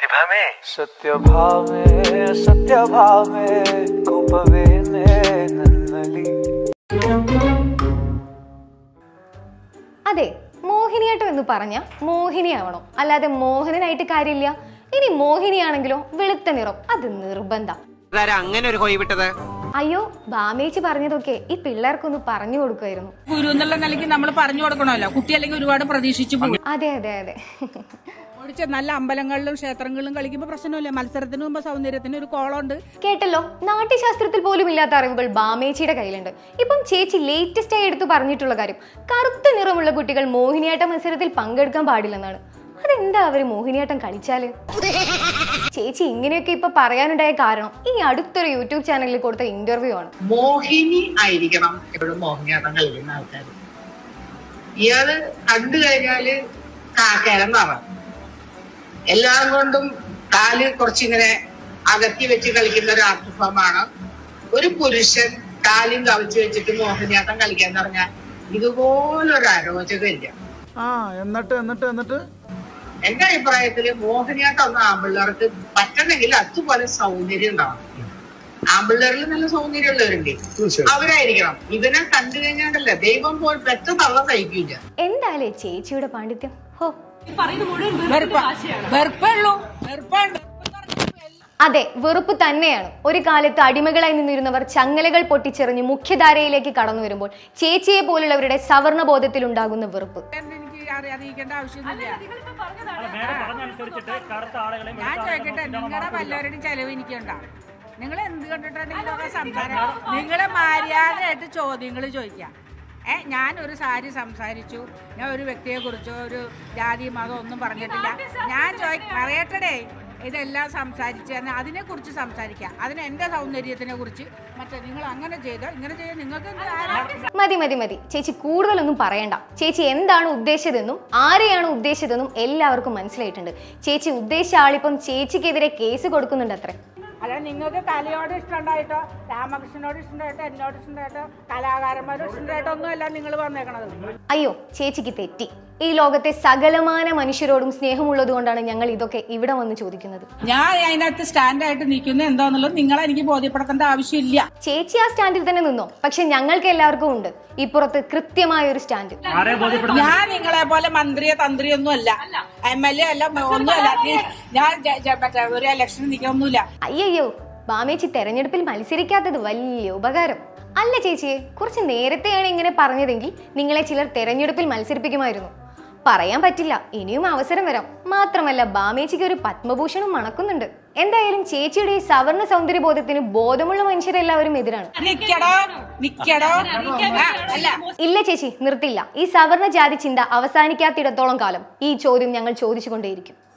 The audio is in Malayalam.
അതെ, മോഹിനിയാട്ടം എന്ന് പറഞ്ഞ മോഹിനിയാവണം, അല്ലാതെ മോഹനനായിട്ട് കാര്യമില്ല. ഇനി മോഹിനിയാണെങ്കിലോ വെളുത്ത നിറം, അത് നിർബന്ധം. അങ്ങനെ ഒരു കോയി വിട്ടത്. അയ്യോ, ബാമേച്ചി പറഞ്ഞതൊക്കെ ഈ പിള്ളേർക്കൊന്ന് പറഞ്ഞു കൊടുക്കുമായിരുന്നു. ഗുരു എന്നുള്ള നിലയ്ക്ക് നമ്മൾ പറഞ്ഞു കൊടുക്കണമല്ലോ, കുട്ടി അല്ലെങ്കിൽ ഒരുപാട് പ്രതീക്ഷിച്ചു പോകും. അതെ അതെ അതെ. നല്ല അമ്പലങ്ങളിലും ക്ഷേത്രങ്ങളിലും കളിക്കുമ്പോൾ പ്രശ്നമില്ല. മത്സരത്തിന് മുമ്പ് സൗന്ദര്യത്തിന് ഒരു കോളുണ്ട്. കേട്ടല്ലോ, നാട്യശാസ്ത്രത്തിൽ പോലും ഇല്ലാത്ത അറിവുകൾ ബാമേച്ചിയുടെ കയ്യിലുണ്ട്. ഇപ്പം ചേച്ചി ലേറ്റസ്റ്റ് ആയി എടുത്തു പറഞ്ഞിട്ടുള്ള കാര്യം, കറുത്ത നിറമുള്ള കുട്ടികൾ മോഹിനിയാട്ട മത്സരത്തിൽ പങ്കെടുക്കാൻ പാടില്ലെന്നാണ്. അതെന്താ അവര് മോഹിനിയാട്ടം കളിച്ചാല്? ചേച്ചി ഇങ്ങനെയൊക്കെ ഇപ്പൊ പറയാനുണ്ടായ കാരണം ഈ അടുത്തൊരു യൂട്യൂബ് ചാനലിൽ കൊടുത്ത ഇന്റർവ്യൂ ആണ്. മോഹിനി ആയിരിക്കണം എപ്പോഴും മോഹിനിയാട്ടം കളിക്കുന്ന ആൾക്കാർ. ഇയാള് കണ്ടു കഴിഞ്ഞാല് കാക്കേരം നിറം, എല്ലാം കൊണ്ടും കാല് കുറച്ചിങ്ങനെ അകത്തി വെച്ച് കളിക്കുന്ന ഒരു ആർട്ട് ഫോമാണ്. ഒരു പുരുഷൻ കാലും കവിച്ച് വെച്ചിട്ട് മോഹിനിയാട്ടം കളിക്കാന്ന് പറഞ്ഞാൽ ഇതുപോലൊരു അരോചകമില്ല. എന്നിട്ട് എന്റെ അഭിപ്രായത്തില് മോഹിനിയാട്ടം ഒന്നും ആമ്പിള്ളേർക്ക് പറ്റണമെങ്കിൽ അതുപോലെ സൗന്ദര്യം ഉണ്ടാവണം. ആമ്പിള്ളേരിൽ നല്ല സൗന്ദര്യമുള്ളവരുണ്ട്, അവരായിരിക്കണം. ഇതിനെ കണ്ടു കഴിഞ്ഞാണ്ടല്ലേ ദൈവം പോയി പെറ്റ തള്ള സഹിക്കില്ല. എന്തായാലേ ചേച്ചിയുടെ പാണ്ഡിത്യം. ഹോ, അതെ, വെറുപ്പ് തന്നെയാണ്. ഒരു കാലത്ത് അടിമകളായി നിന്നിരുന്നവർ ചങ്ങലകൾ പൊട്ടിച്ചെറിഞ്ഞ് മുഖ്യധാരയിലേക്ക് കടന്നു വരുമ്പോൾ ചേച്ചിയെ പോലുള്ളവരുടെ സവർണ ബോധത്തിൽ ഉണ്ടാകുന്ന വെറുപ്പ്. അറിയിക്കേണ്ട ആവശ്യമൊന്നുമില്ല. ഞാൻ ചോദിക്കട്ടെ, നിങ്ങളുടെ വല്ലവരുടെയും ചെലവ് എനിക്കുണ്ടോ? നിങ്ങൾ എന്ത് കണ്ടിട്ടാണ് നിങ്ങളൊക്കെ സംസാരം? നിങ്ങളെ മര്യാദയായിട്ട് ചോദ്യങ്ങൾ ചോദിക്കാം. ഞാൻ ഒരു സാരി സംസാരിച്ചു, ഞാൻ ഒരു വ്യക്തിയെ കുറിച്ചോ ഒരു ജാതി മതം ഒന്നും പറഞ്ഞിട്ടില്ല. ഞാൻ പറയട്ടെ, ഇതെല്ലാം സംസാരിച്ച് അതിനെക്കുറിച്ച് സംസാരിക്കാം. അതിന് എൻ്റെ സൗന്ദര്യത്തിനെ കുറിച്ച് മറ്റേ നിങ്ങൾ അങ്ങനെ ചെയ്തോ ഇങ്ങനെ ചെയ്തോ നിങ്ങൾക്ക് മതി മതി മതി. ചേച്ചി കൂടുതലൊന്നും പറയണ്ട. ചേച്ചി എന്താണ് ഉദ്ദേശിച്ചതെന്നും ആരെയാണ് ഉദ്ദേശിച്ചതെന്നും എല്ലാവർക്കും മനസ്സിലായിട്ടുണ്ട്. ചേച്ചി ഉദ്ദേശിച്ച ആളിപ്പം ചേച്ചിക്കെതിരെ കേസ് കൊടുക്കുന്നുണ്ട് അത്രേ. അല്ല, നിങ്ങൾക്ക് കലയോട് ഇഷ്ടമുണ്ടായിട്ടോ രാമകൃഷ്ണനോട് ഇഷ്ടമുണ്ടായിട്ടോ എന്നോട് ഇഷ്ടമുണ്ടായിട്ടോ കലാകാരന്മാരോട് ഇഷ്ടമുണ്ടായിട്ടോ ഒന്നുമല്ല നിങ്ങൾ വന്നേക്കണത്. അയ്യോ, ചേച്ചിക്ക് തെറ്റി. ഈ ലോകത്തെ സകലമാന മനുഷ്യരോടും സ്നേഹമുള്ളത് കൊണ്ടാണ് ഞങ്ങൾ ഇതൊക്കെ ഇവിടെ വന്ന് ചോദിക്കുന്നത്. ഞാൻ അതിനകത്ത് സ്റ്റാൻഡായിട്ട് നിൽക്കുന്നത് എന്താന്നുള്ളത് നിങ്ങളെ എനിക്ക് ബോധ്യപ്പെടുത്തേണ്ട ആവശ്യമില്ല. ചേച്ചി ആ സ്റ്റാൻഡിൽ തന്നെ നിന്നോ, പക്ഷെ ഞങ്ങൾക്ക് എല്ലാവർക്കും ഉണ്ട് ഇപ്പുറത്ത് കൃത്യമായ ഒരു സ്റ്റാൻഡ്. ഞാൻ നിങ്ങളെ പോലെ മന്ത്രിയോ തന്ത്രിയൊന്നും അല്ല, MLA അല്ല, ഒന്നുമല്ല. ഞാൻ ഒരു ഇലക്ഷന് നിൽക്കൊന്നുമില്ല. അയ്യോ, ബാമേച്ചി തെരഞ്ഞെടുപ്പിൽ മത്സരിക്കാത്തത് വലിയ ഉപകാരം. അല്ല ചേച്ചിയെ, കുറച്ച് നേരത്തെയാണ് ഇങ്ങനെ പറഞ്ഞതെങ്കിൽ നിങ്ങളെ ചിലർ തെരഞ്ഞെടുപ്പിൽ മത്സരിപ്പിക്കുമായിരുന്നു. പറയാൻ പറ്റില്ല, ഇനിയും അവസരം വരാം. മാത്രമല്ല ബാമേച്ചിക്ക് ഒരു പത്മഭൂഷണം മണക്കുന്നുണ്ട്. എന്തായാലും ചേച്ചിയുടെ ഈ സവർണ സൗന്ദര്യബോധത്തിന് ബോധമുള്ള മനുഷ്യരെല്ലാവരും എതിരാണ്. ഇല്ല ചേച്ചി, നിർത്തില്ല. ഈ സവർണ ജാതി ചിന്ത അവസാനിക്കാത്തിടത്തോളം കാലം ഈ ചോദ്യം ഞങ്ങൾ ചോദിച്ചുകൊണ്ടേയിരിക്കും.